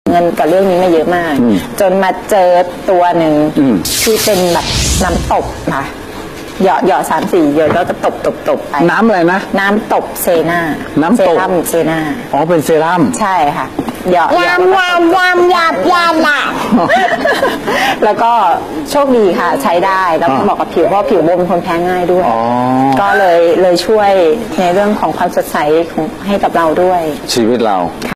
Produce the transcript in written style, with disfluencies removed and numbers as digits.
เงินกับเรื่องนี้มาเยอะมากจนมาเจอตัวหนึ่งที่เป็นแบบน้ำตบค่ะหยอด3-4 หยดแล้วก็ตบไปน้ำอะไรนะน้ำตบเซน่าน้ำตบเซน่าอ๋อเป็นเซรั่มใช่ค่ะหยอดแล้วก็โชคดีค่ะใช้ได้แล้วเหมาะกับผิวเพราะผิวบวมเป็นคนแพ้ง่ายด้วยก็เลยช่วยในเรื่องของความสดใสให้กับเราด้วยชีวิตเรา